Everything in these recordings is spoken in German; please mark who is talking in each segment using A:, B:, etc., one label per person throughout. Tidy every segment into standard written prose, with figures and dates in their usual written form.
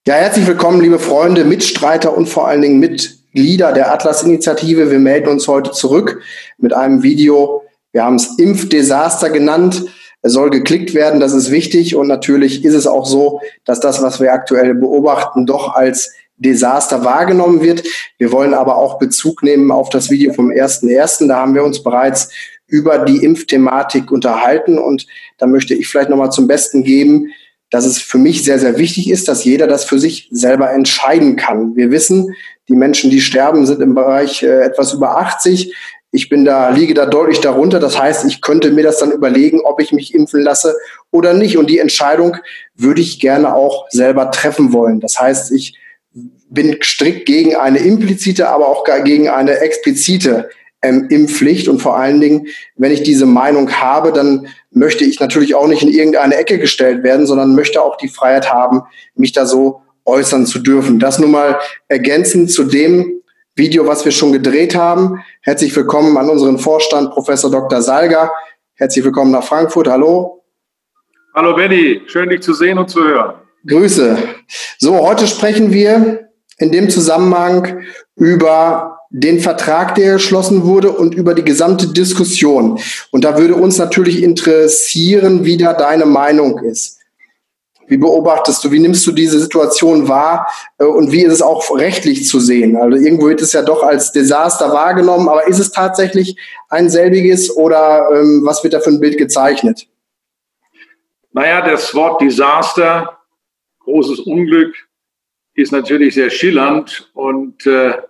A: Ja, herzlich willkommen, liebe Freunde, Mitstreiter und vor allen Dingen Mitglieder der Atlas-Initiative. Wir melden uns heute zurück mit einem Video. Wir haben es Impfdesaster genannt. Es soll geklickt werden, das ist wichtig. Und natürlich ist es auch so, dass das, was wir aktuell beobachten, doch als Desaster wahrgenommen wird. Wir wollen aber auch Bezug nehmen auf das Video vom 1.1. Da haben wir uns bereits über die Impfthematik unterhalten. Und da möchte ich vielleicht nochmal zum Besten geben, dass es für mich sehr, sehr wichtig ist, dass jeder das für sich selber entscheiden kann. Wir wissen, die Menschen, die sterben, sind im Bereich etwas über 80. Liege da deutlich darunter. Das heißt, ich könnte mir das dann überlegen, ob ich mich impfen lasse oder nicht. Und die Entscheidung würde ich gerne auch selber treffen wollen. Das heißt, ich bin strikt gegen eine implizite, aber auch gegen eine explizite Impfpflicht. Und vor allen Dingen, wenn ich diese Meinung habe, dann möchte ich natürlich auch nicht in irgendeine Ecke gestellt werden, sondern möchte auch die Freiheit haben, mich da so äußern zu dürfen. Das nun mal ergänzend zu dem Video, was wir schon gedreht haben. Herzlich willkommen an unseren Vorstand, Professor Dr. Salger. Herzlich willkommen nach Frankfurt. Hallo.
B: Hallo Benny, schön dich zu sehen und zu hören.
A: Grüße. So, heute sprechen wir in dem Zusammenhang über den Vertrag, der geschlossen wurde und über die gesamte Diskussion. Und da würde uns natürlich interessieren, wie da deine Meinung ist. Wie beobachtest du, wie nimmst du diese Situation wahr und wie ist es auch rechtlich zu sehen? Also irgendwo wird es ja doch als Desaster wahrgenommen, aber ist es tatsächlich ein selbiges oder was wird da für ein Bild gezeichnet?
B: Naja, das Wort Desaster, großes Unglück, ist natürlich sehr schillernd und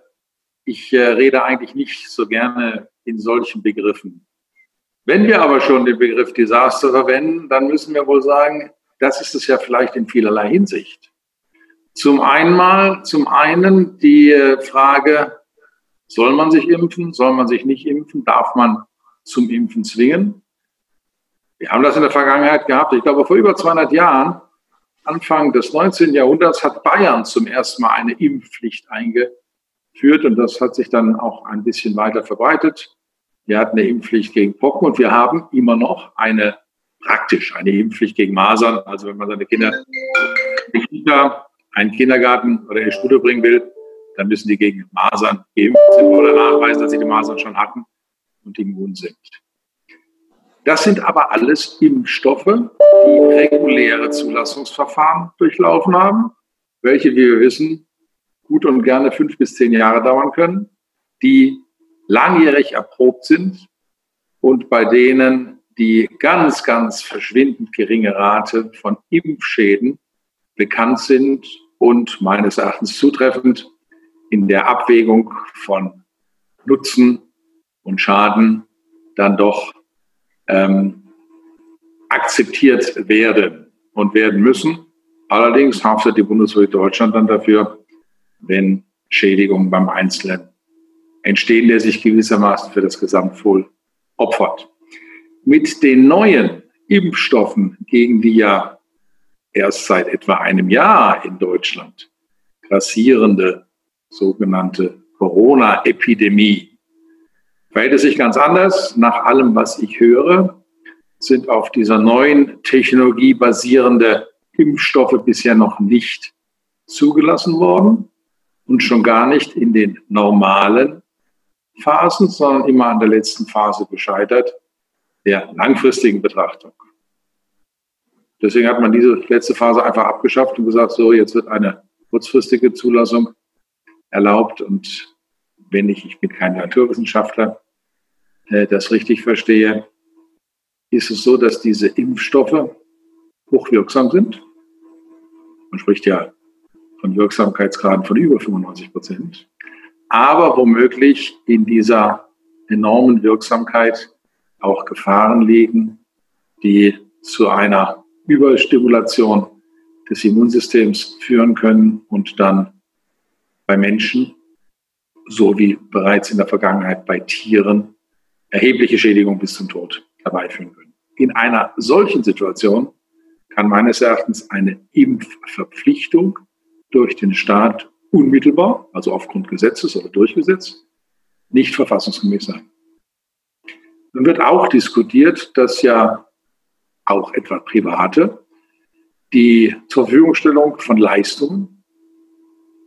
B: ich rede eigentlich nicht so gerne in solchen Begriffen. Wenn wir aber schon den Begriff Desaster verwenden, dann müssen wir wohl sagen, das ist es ja vielleicht in vielerlei Hinsicht. Zum einen die Frage, soll man sich impfen, soll man sich nicht impfen, darf man zum Impfen zwingen? Wir haben das in der Vergangenheit gehabt, ich glaube vor über 200 Jahren, Anfang des 19. Jahrhunderts hat Bayern zum ersten Mal eine Impfpflicht eingeführt und das hat sich dann auch ein bisschen weiter verbreitet. Wir hatten eine Impfpflicht gegen Pocken und wir haben immer noch praktisch eine Impfpflicht gegen Masern. Also wenn man seine Kinder in die Kita, einen Kindergarten oder in die Schule bringen will, dann müssen die gegen Masern geimpft sind oder nachweisen, dass sie die Masern schon hatten und immun sind. Das sind aber alles Impfstoffe, die reguläre Zulassungsverfahren durchlaufen haben, welche, wie wir wissen, gut und gerne 5 bis 10 Jahre dauern können, die langjährig erprobt sind und bei denen die ganz, ganz verschwindend geringe Rate von Impfschäden bekannt sind und meines Erachtens zutreffend in der Abwägung von Nutzen und Schaden dann doch akzeptiert werden und werden müssen. Allerdings haftet die Bundesrepublik Deutschland dann dafür, wenn Schädigungen beim Einzelnen entstehen, der sich gewissermaßen für das Gesamtwohl opfert. Mit den neuen Impfstoffen, gegen die ja erst seit etwa einem Jahr in Deutschland grassierende sogenannte Corona-Epidemie, verhält es sich ganz anders. Nach allem, was ich höre, sind auf dieser neuen Technologie basierende Impfstoffe bisher noch nicht zugelassen worden und schon gar nicht in den normalen Phasen, sondern immer an der letzten Phase gescheitert, der langfristigen Betrachtung. Deswegen hat man diese letzte Phase einfach abgeschafft und gesagt, so, jetzt wird eine kurzfristige Zulassung erlaubt. Und wenn ich bin kein Naturwissenschaftler, das richtig verstehe, ist es so, dass diese Impfstoffe hochwirksam sind. Man spricht ja von Wirksamkeitsgraden von über 95%. Aber womöglich in dieser enormen Wirksamkeit auch Gefahren liegen, die zu einer Überstimulation des Immunsystems führen können und dann bei Menschen, so wie bereits in der Vergangenheit bei Tieren, erhebliche Schädigung bis zum Tod herbeiführen können. In einer solchen Situation kann meines Erachtens eine Impfverpflichtung durch den Staat unmittelbar, also aufgrund Gesetzes oder durch Gesetz, nicht verfassungsgemäß sein. Dann wird auch diskutiert, dass ja auch etwa Private die zur Verfügungstellung von Leistungen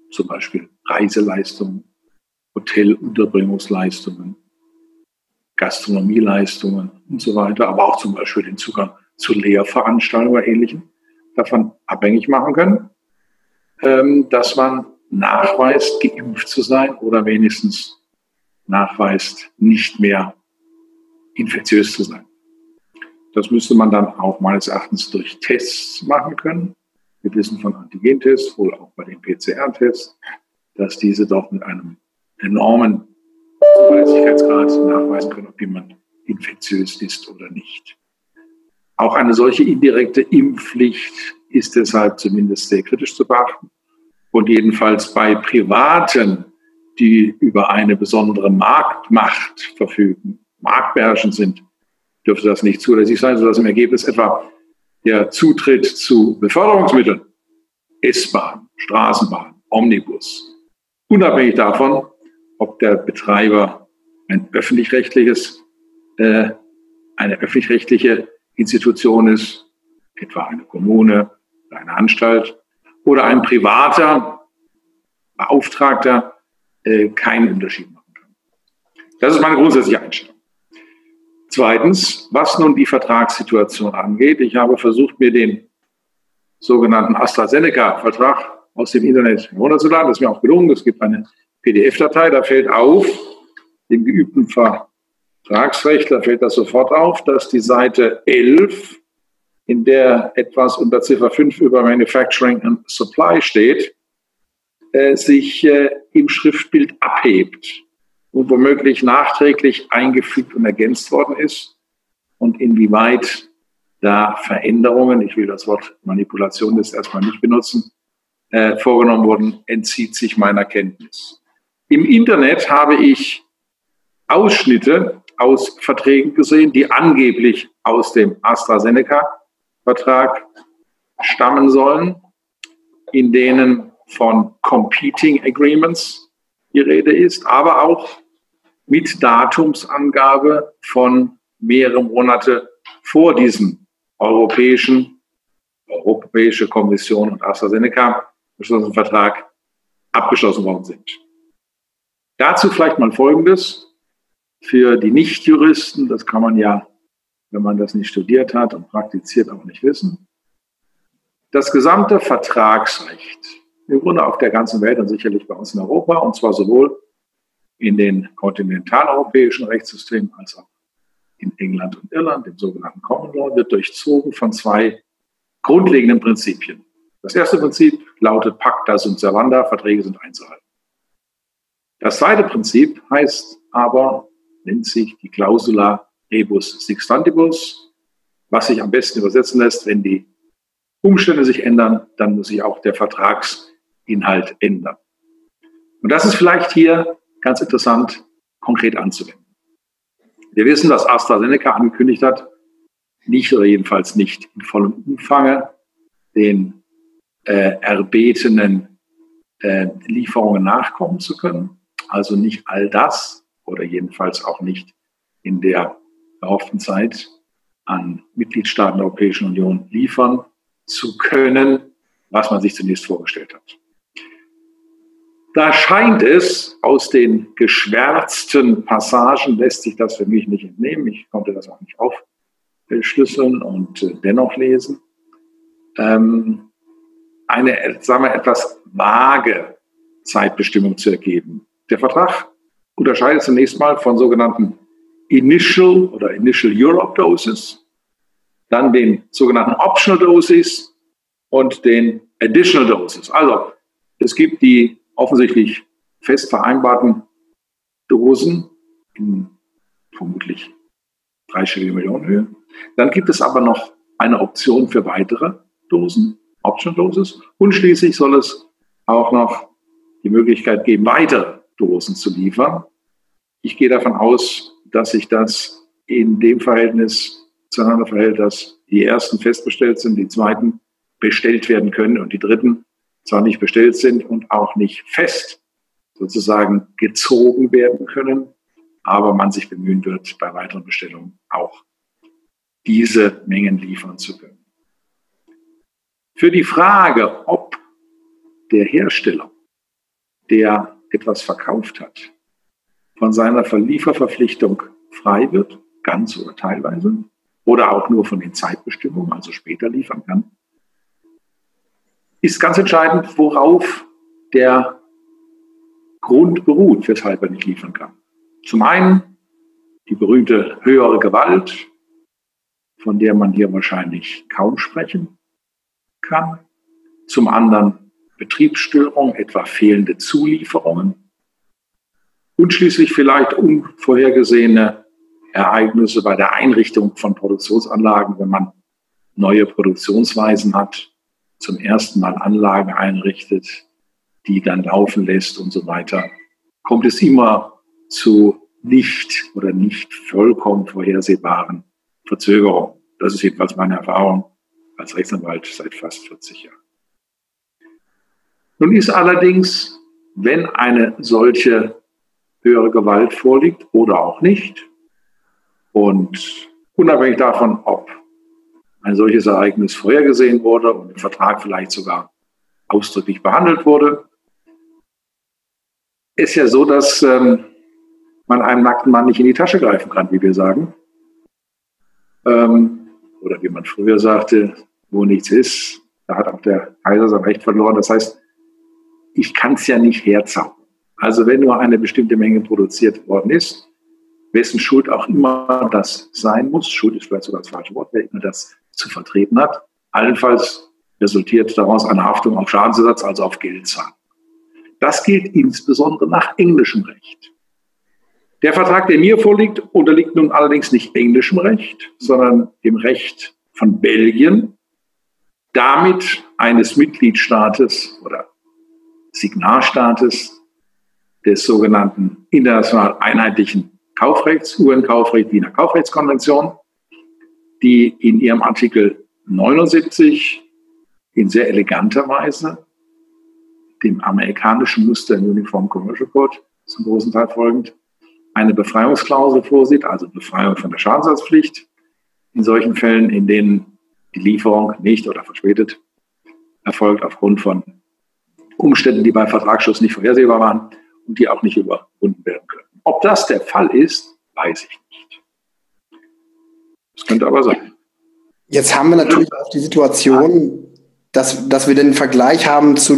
B: zum Beispiel Reiseleistungen, Hotelunterbringungsleistungen, Gastronomieleistungen und so weiter, aber auch zum Beispiel den Zugang zu Lehrveranstaltungen oder Ähnlichem davon abhängig machen können, dass man nachweist, geimpft zu sein oder wenigstens nachweist, nicht mehr infektiös zu sein. Das müsste man dann auch meines Erachtens durch Tests machen können. Wir wissen von Antigentests, wohl auch bei den PCR-Tests, dass diese doch mit einem enormen Zuverlässigkeitsgrad nachweisen können, ob jemand infektiös ist oder nicht. Auch eine solche indirekte Impfpflicht ist deshalb zumindest sehr kritisch zu beachten. Und jedenfalls bei Privaten, die über eine besondere Marktmacht verfügen, marktbeherrschend sind, dürfte das nicht zulässig sein, sodass im Ergebnis etwa der Zutritt zu Beförderungsmitteln, S-Bahn, Straßenbahn, Omnibus, unabhängig davon, ob der Betreiber eine öffentlich-rechtliche Institution ist, etwa eine Kommune, eine Anstalt oder ein privater Beauftragter, keinen Unterschied machen kann. Das ist meine grundsätzliche Einstellung. Zweitens, was nun die Vertragssituation angeht. Ich habe versucht, mir den sogenannten AstraZeneca-Vertrag aus dem Internet herunterzuladen. Das ist mir auch gelungen. Es gibt eine PDF-Datei, da fällt auf, dem geübten Vertragsrechtler fällt das sofort auf, dass die Seite 11, in der etwas unter Ziffer 5 über Manufacturing and Supply steht, sich im Schriftbild abhebt und womöglich nachträglich eingefügt und ergänzt worden ist und inwieweit da Veränderungen, ich will das Wort Manipulation jetzt erstmal nicht benutzen, vorgenommen wurden, entzieht sich meiner Kenntnis. Im Internet habe ich Ausschnitte aus Verträgen gesehen, die angeblich aus dem AstraZeneca-Vertrag stammen sollen, in denen von Competing Agreements die Rede ist, aber auch mit Datumsangabe von mehrere Monate vor diesem Europäische Kommission und AstraZeneca beschlossenen Vertrag abgeschlossen worden sind. Dazu vielleicht mal Folgendes. Für die Nichtjuristen, das kann man ja, wenn man das nicht studiert hat und praktiziert, auch nicht wissen. Das gesamte Vertragsrecht, im Grunde auf der ganzen Welt und sicherlich bei uns in Europa, und zwar sowohl in den kontinentaleuropäischen Rechtssystemen als auch in England und Irland, dem sogenannten Common Law, wird durchzogen von zwei grundlegenden Prinzipien. Das erste Prinzip lautet Pacta sunt servanda, Verträge sind einzuhalten. Das zweite Prinzip nennt sich die Clausula rebus sic stantibus, was sich am besten übersetzen lässt, wenn die Umstände sich ändern, dann muss sich auch der Vertragsinhalt ändern. Und das ist vielleicht hier ganz interessant, konkret anzuwenden. Wir wissen, dass AstraZeneca angekündigt hat, nicht oder jedenfalls nicht in vollem Umfang den erbetenen Lieferungen nachkommen zu können. Also nicht all das oder jedenfalls auch nicht in der erhofften Zeit an Mitgliedstaaten der Europäischen Union liefern zu können, was man sich zunächst vorgestellt hat. Da scheint es, aus den geschwärzten Passagen lässt sich das für mich nicht entnehmen. Ich konnte das auch nicht aufschlüsseln und dennoch lesen. Eine, etwas vage Zeitbestimmung zu ergeben. Der Vertrag unterscheidet zunächst mal von sogenannten Initial Europe Doses, dann den sogenannten Optional Doses und den Additional Doses. Also es gibt die offensichtlich fest vereinbarten Dosen in vermutlich dreistellige Millionenhöhe. Dann gibt es aber noch eine Option für weitere Dosen, Optional Doses, und schließlich soll es auch noch die Möglichkeit geben, weitere Dosen zu liefern. Ich gehe davon aus, dass sich das in dem Verhältnis zueinander verhält, dass die ersten festbestellt sind, die zweiten bestellt werden können und die dritten zwar nicht bestellt sind und auch nicht fest sozusagen gezogen werden können, aber man sich bemühen wird, bei weiteren Bestellungen auch diese Mengen liefern zu können. Für die Frage, ob der Hersteller der etwas verkauft hat, von seiner Lieferverpflichtung frei wird, ganz oder teilweise, oder auch nur von den Zeitbestimmungen, also später liefern kann, ist ganz entscheidend, worauf der Grund beruht, weshalb er nicht liefern kann. Zum einen die berühmte höhere Gewalt, von der man hier wahrscheinlich kaum sprechen kann. Zum anderen Betriebsstörungen, etwa fehlende Zulieferungen. Und schließlich vielleicht unvorhergesehene Ereignisse bei der Einrichtung von Produktionsanlagen, wenn man neue Produktionsweisen hat, zum ersten Mal Anlagen einrichtet, die dann laufen lässt und so weiter, kommt es immer zu nicht vollkommen vorhersehbaren Verzögerungen. Das ist jedenfalls meine Erfahrung als Rechtsanwalt seit fast 40 Jahren. Nun ist allerdings, wenn eine solche höhere Gewalt vorliegt oder auch nicht, und unabhängig davon, ob ein solches Ereignis vorhergesehen wurde und im Vertrag vielleicht sogar ausdrücklich behandelt wurde, ist ja so, dass man einem nackten Mann nicht in die Tasche greifen kann, wie wir sagen. Oder wie man früher sagte, wo nichts ist, da hat auch der Kaiser sein Recht verloren. Das heißt, ich kann es ja nicht herzaubern. Also wenn nur eine bestimmte Menge produziert worden ist, wessen Schuld auch immer das sein muss, Schuld ist vielleicht sogar das falsche Wort, wer immer das zu vertreten hat, allenfalls resultiert daraus eine Haftung auf Schadensersatz, also auf Geldzahlung. Das gilt insbesondere nach englischem Recht. Der Vertrag, der mir vorliegt, unterliegt nun allerdings nicht englischem Recht, sondern dem Recht von Belgien, damit eines Mitgliedstaates oder Signarstaates des sogenannten international einheitlichen Kaufrechts, UN-Kaufrecht, Wiener Kaufrechtskonvention, die in ihrem Artikel 79 in sehr eleganter Weise dem amerikanischen Muster im Uniform Commercial Code zum großen Teil folgend eine Befreiungsklausel vorsieht, also Befreiung von der Schadensersatzpflicht in solchen Fällen, in denen die Lieferung nicht oder verspätet erfolgt aufgrund von Umständen, die bei Vertragsschluss nicht vorhersehbar waren und die auch nicht überwunden werden können. Ob das der Fall ist, weiß ich nicht. Das könnte aber sein.
A: Jetzt haben wir natürlich auch die Situation, dass wir den Vergleich haben zu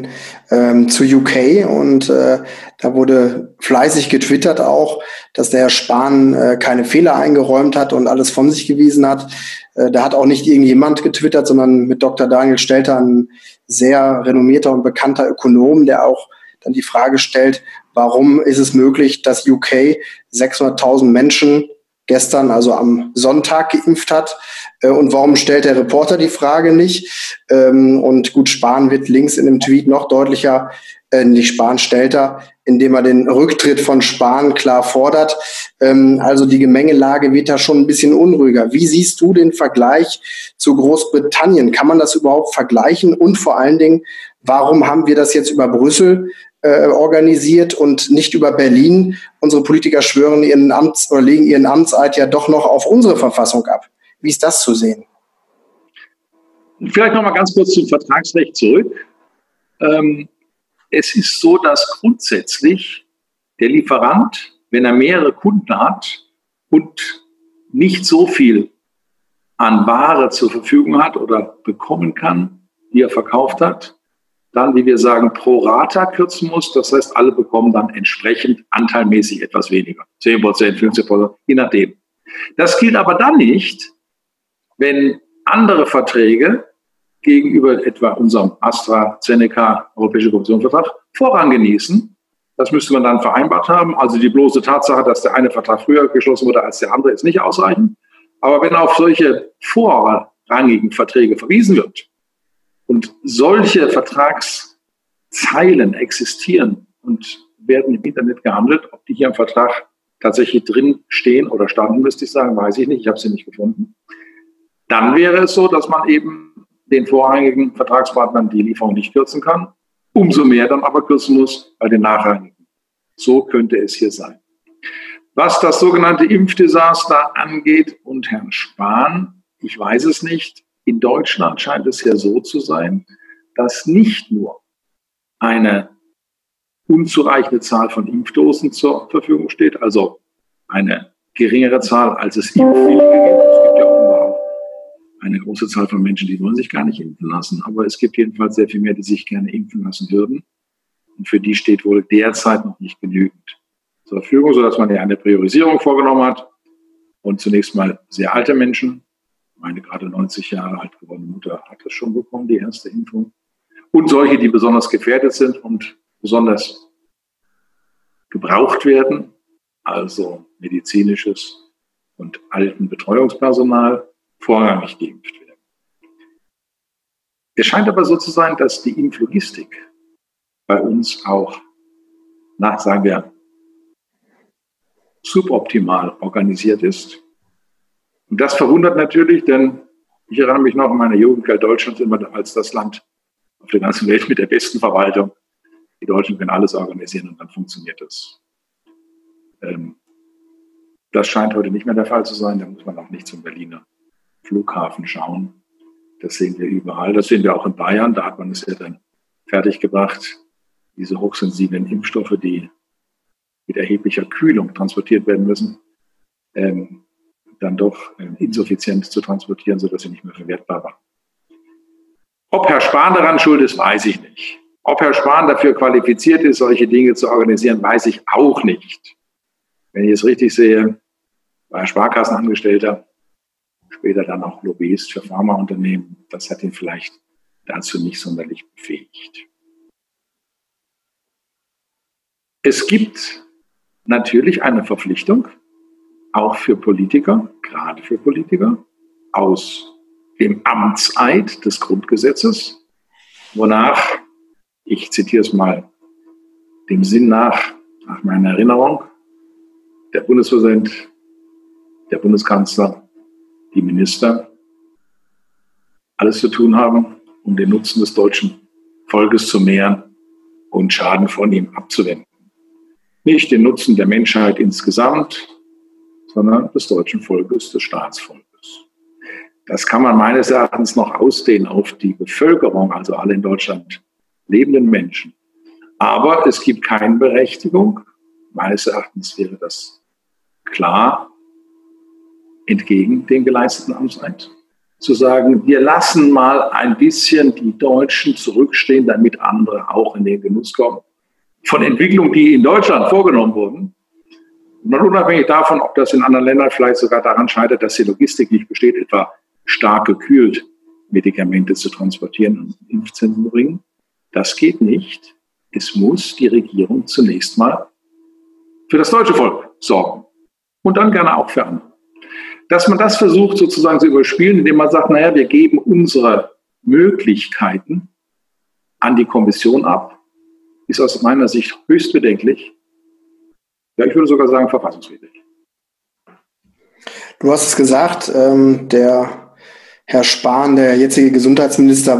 A: UK und da wurde fleißig getwittert auch, dass der Herr Spahn keine Fehler eingeräumt hat und alles von sich gewiesen hat. Da hat auch nicht irgendjemand getwittert, sondern mit Dr. Daniel Stelter, ein sehr renommierter und bekannter Ökonom, der auch dann die Frage stellt, warum ist es möglich, dass UK 600.000 Menschen gestern, also am Sonntag, geimpft hat. Und warum stellt der Reporter die Frage nicht? Und gut, Spahn wird links in dem Tweet noch deutlicher, nicht Spahn, Stelter, indem er den Rücktritt von Spahn klar fordert. Also die Gemengelage wird da schon ein bisschen unruhiger. Wie siehst du den Vergleich zu Großbritannien? Kann man das überhaupt vergleichen? Und vor allen Dingen, warum haben wir das jetzt über Brüssel organisiert und nicht über Berlin? Unsere Politiker schwören legen ihren Amtseid ja doch noch auf unsere Verfassung ab. Wie ist das zu sehen?
B: Vielleicht noch mal ganz kurz zum Vertragsrecht zurück. Es ist so, dass grundsätzlich der Lieferant, wenn er mehrere Kunden hat und nicht so viel an Ware zur Verfügung hat oder bekommen kann, die er verkauft hat, dann, wie wir sagen, pro rata kürzen muss. Das heißt, alle bekommen dann entsprechend anteilmäßig etwas weniger. 10%, 15%, je nachdem. Das gilt aber dann nicht, wenn andere Verträge gegenüber etwa unserem AstraZeneca Europäische Kommission-Vertrag Vorrang genießen. Das müsste man dann vereinbart haben. Also die bloße Tatsache, dass der eine Vertrag früher geschlossen wurde als der andere, ist nicht ausreichend. Aber wenn auf solche vorrangigen Verträge verwiesen wird, und solche Vertragszeilen existieren und werden im Internet gehandelt, ob die hier im Vertrag tatsächlich drin stehen oder standen, müsste ich sagen, weiß ich nicht, ich habe sie nicht gefunden. Dann wäre es so, dass man eben den vorrangigen Vertragspartnern die Lieferung nicht kürzen kann, umso mehr dann aber kürzen muss bei den nachrangigen. So könnte es hier sein. Was das sogenannte Impfdesaster angeht und Herrn Spahn, ich weiß es nicht. In Deutschland scheint es ja so zu sein, dass nicht nur eine unzureichende Zahl von Impfdosen zur Verfügung steht, also eine geringere Zahl, als es Impfwillige gibt. Es gibt ja offenbar auch eine große Zahl von Menschen, die wollen sich gar nicht impfen lassen, aber es gibt jedenfalls sehr viel mehr, die sich gerne impfen lassen würden. Und für die steht wohl derzeit noch nicht genügend zur Verfügung, sodass man ja eine Priorisierung vorgenommen hat. Und zunächst mal sehr alte Menschen, meine gerade 90 Jahre alt gewordene Mutter hat das schon bekommen, die erste Impfung. Und solche, die besonders gefährdet sind und besonders gebraucht werden, also medizinisches und alten Betreuungspersonal, vorrangig geimpft werden. Es scheint aber so zu sein, dass die Impflogistik bei uns auch, sagen wir, suboptimal organisiert ist. Und das verwundert natürlich, denn ich erinnere mich noch an meine Jugend, galt Deutschland immer als das Land auf der ganzen Welt mit der besten Verwaltung. Die Deutschen können alles organisieren und dann funktioniert das. Das scheint heute nicht mehr der Fall zu sein. Da muss man auch nicht zum Berliner Flughafen schauen. Das sehen wir überall. Das sehen wir auch in Bayern. Da hat man es ja dann fertiggebracht, diese hochsensiblen Impfstoffe, die mit erheblicher Kühlung transportiert werden müssen, dann doch insuffizient zu transportieren, sodass sie nicht mehr verwertbar waren. Ob Herr Spahn daran schuld ist, weiß ich nicht. Ob Herr Spahn dafür qualifiziert ist, solche Dinge zu organisieren, weiß ich auch nicht. Wenn ich es richtig sehe, war er Sparkassenangestellter, später dann auch Lobbyist für Pharmaunternehmen. Das hat ihn vielleicht dazu nicht sonderlich befähigt. Es gibt natürlich eine Verpflichtung, auch für Politiker, gerade für Politiker, aus dem Amtseid des Grundgesetzes, wonach, ich zitiere es mal dem Sinn nach meiner Erinnerung, der Bundespräsident, der Bundeskanzler, die Minister alles zu tun haben, um den Nutzen des deutschen Volkes zu mehren und Schaden von ihm abzuwenden. Nicht den Nutzen der Menschheit insgesamt, sondern des deutschen Volkes, des Staatsvolkes. Das kann man meines Erachtens noch ausdehnen auf die Bevölkerung, also alle in Deutschland lebenden Menschen. Aber es gibt keine Berechtigung, meines Erachtens wäre das klar, entgegen dem geleisteten Amtseid, zu sagen, wir lassen mal ein bisschen die Deutschen zurückstehen, damit andere auch in den Genuss kommen von Entwicklungen, die in Deutschland vorgenommen wurden. Und unabhängig davon, ob das in anderen Ländern vielleicht sogar daran scheitert, dass die Logistik nicht besteht, etwa stark gekühlt Medikamente zu transportieren und Impfzentren bringen, das geht nicht. Es muss die Regierung zunächst mal für das deutsche Volk sorgen und dann gerne auch für andere. Dass man das versucht sozusagen zu überspielen, indem man sagt, naja, wir geben unsere Möglichkeiten an die Kommission ab, ist aus meiner Sicht höchst bedenklich. Ja, ich würde sogar sagen, verfassungswidrig.
A: Du hast es gesagt, der Herr Spahn, der jetzige Gesundheitsminister,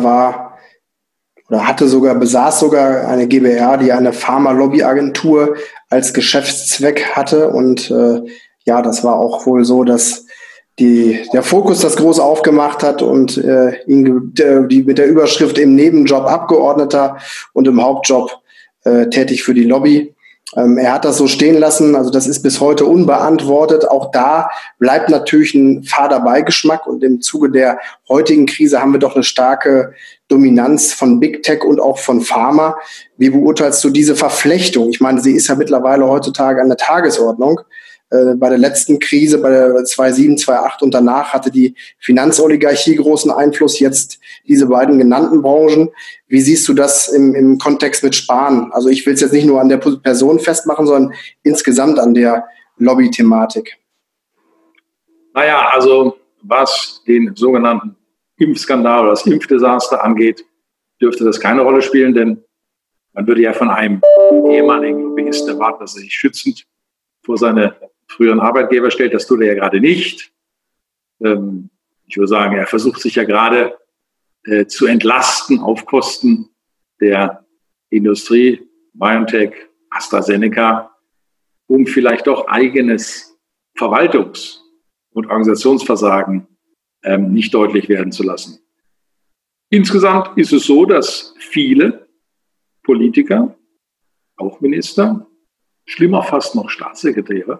A: besaß sogar eine GbR, die eine Pharma-Lobby-Agentur als Geschäftszweck hatte. Und das war auch wohl so, dass der Fokus das groß aufgemacht hat und ihn mit der Überschrift im Nebenjob Abgeordneter und im Hauptjob tätig für die Lobby. Er hat das so stehen lassen, also das ist bis heute unbeantwortet. Auch da bleibt natürlich ein fader Beigeschmack und im Zuge der heutigen Krise haben wir doch eine starke Dominanz von Big Tech und auch von Pharma. Wie beurteilst du diese Verflechtung? Ich meine, sie ist ja mittlerweile heutzutage an der Tagesordnung. Bei der letzten Krise, bei der 2007, 2008 und danach hatte die Finanzoligarchie großen Einfluss, jetzt diese beiden genannten Branchen. Wie siehst du das im Kontext mit Spahn? Also ich will es jetzt nicht nur an der Person festmachen, sondern insgesamt an der Lobby-Thematik.
B: Naja, also was den sogenannten Impfskandal oder das Impfdesaster angeht, dürfte das keine Rolle spielen, denn man würde ja von einem ehemaligen Lobbyisten erwarten, dass er sich schützend vor seine früheren Arbeitgeber stellt. Das tut er ja gerade nicht. Ich würde sagen, er versucht sich ja gerade zu entlasten auf Kosten der Industrie, BioNTech, AstraZeneca, um vielleicht doch eigenes Verwaltungs- und Organisationsversagen nicht deutlich werden zu lassen. Insgesamt ist es so, dass viele Politiker auch Minister, schlimmer fast noch Staatssekretäre,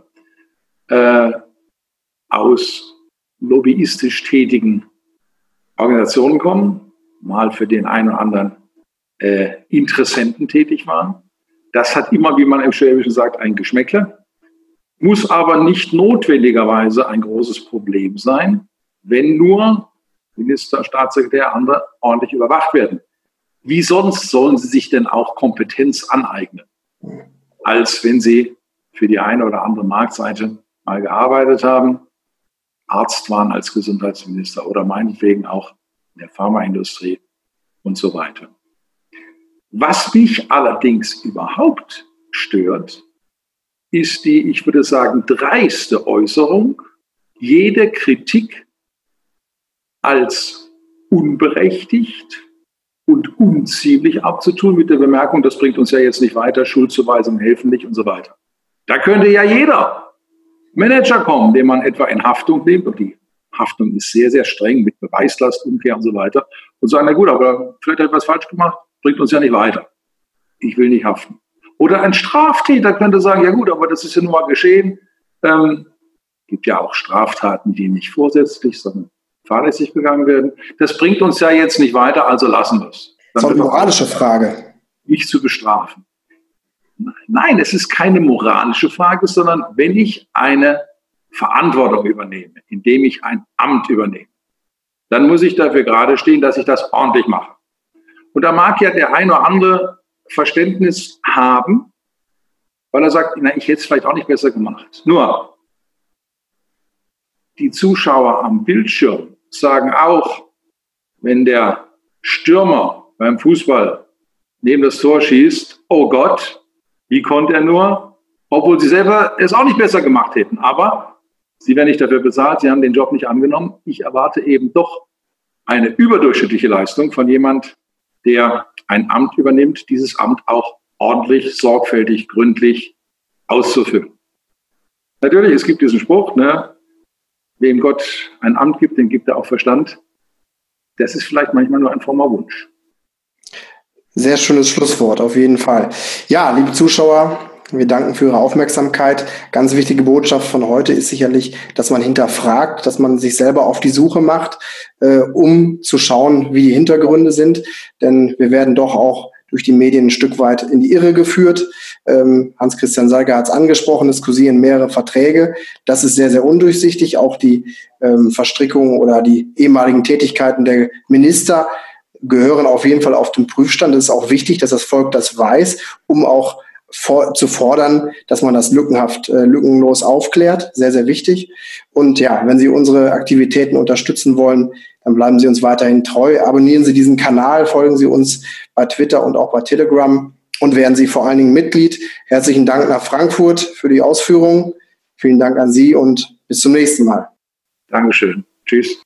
B: aus lobbyistisch tätigen Organisationen kommen, mal für den einen oder anderen Interessenten tätig waren. Das hat immer, wie man im Schwäbischen sagt, ein Geschmäckle, muss aber nicht notwendigerweise ein großes Problem sein, wenn nur Minister, Staatssekretär, andere ordentlich überwacht werden. Wie sonst sollen sie sich denn auch Kompetenz aneignen, als wenn sie für die eine oder andere Marktseite mal gearbeitet haben, Arzt waren als Gesundheitsminister oder meinetwegen auch in der Pharmaindustrie und so weiter. Was mich allerdings überhaupt stört, ist die, ich würde sagen, dreiste Äußerung, jede Kritik als unberechtigt und unziemlich abzutun mit der Bemerkung, das bringt uns ja jetzt nicht weiter, Schuldzuweisungen helfen nicht und so weiter. Da könnte ja jeder Manager kommen, den man etwa in Haftung nimmt, und die Haftung ist sehr, sehr streng mit Beweislastumkehr und so weiter, und sagen, na gut, aber vielleicht hat er etwas falsch gemacht, bringt uns ja nicht weiter. Ich will nicht haften. Oder ein Straftäter könnte sagen, ja gut, aber das ist ja nun mal geschehen. Gibt ja auch Straftaten, die nicht vorsätzlich, sondern fahrlässig begangen werden. Das bringt uns ja jetzt nicht weiter, also lassen wir es.
A: Das ist eine moralische Frage.
B: Nicht zu bestrafen. Nein, es ist keine moralische Frage, sondern wenn ich eine Verantwortung übernehme, indem ich ein Amt übernehme, dann muss ich dafür gerade stehen, dass ich das ordentlich mache. Und da mag ja der ein oder andere Verständnis haben, weil er sagt, na, ich hätte es vielleicht auch nicht besser gemacht. Nur, die Zuschauer am Bildschirm sagen auch, wenn der Stürmer beim Fußball neben das Tor schießt, oh Gott, wie konnte er nur, obwohl sie selber es auch nicht besser gemacht hätten. Aber sie werden nicht dafür bezahlt, sie haben den Job nicht angenommen. Ich erwarte eben doch eine überdurchschnittliche Leistung von jemand, der ein Amt übernimmt, dieses Amt auch ordentlich, sorgfältig, gründlich auszufüllen. Natürlich, es gibt diesen Spruch, ne, wem Gott ein Amt gibt, dem gibt er auch Verstand. Das ist vielleicht manchmal nur ein frommer Wunsch.
A: Sehr schönes Schlusswort, auf jeden Fall. Ja, liebe Zuschauer, wir danken für Ihre Aufmerksamkeit. Ganz wichtige Botschaft von heute ist sicherlich, dass man hinterfragt, dass man sich selber auf die Suche macht, um zu schauen, wie die Hintergründe sind. Denn wir werden doch auch durch die Medien ein Stück weit in die Irre geführt. Hans-Christian Seiger hat es angesprochen, es kursieren mehrere Verträge. Das ist sehr, sehr undurchsichtig. Auch die Verstrickungen oder die ehemaligen Tätigkeiten der Minister gehören auf jeden Fall auf den Prüfstand. Es ist auch wichtig, dass das Volk das weiß, um auch zu fordern, dass man das lückenlos aufklärt. Sehr, sehr wichtig. Und ja, wenn Sie unsere Aktivitäten unterstützen wollen, dann bleiben Sie uns weiterhin treu. Abonnieren Sie diesen Kanal, folgen Sie uns bei Twitter und auch bei Telegram und werden Sie vor allen Dingen Mitglied. Herzlichen Dank nach Frankfurt für die Ausführungen. Vielen Dank an Sie und bis zum nächsten Mal.
B: Dankeschön. Tschüss.